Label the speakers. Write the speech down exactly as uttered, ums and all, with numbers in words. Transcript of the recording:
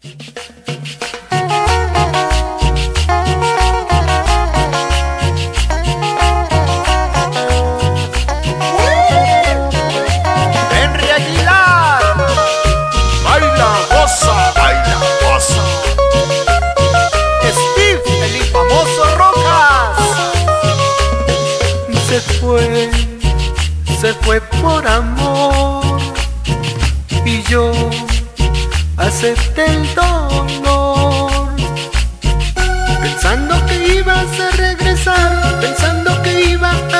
Speaker 1: Henry Aguilar, baila, goza, baila, goza. Steve, el infamoso Rojas,
Speaker 2: se fue, se fue por amor y yo acepté el dolor, pensando que ibas a regresar, pensando que iba a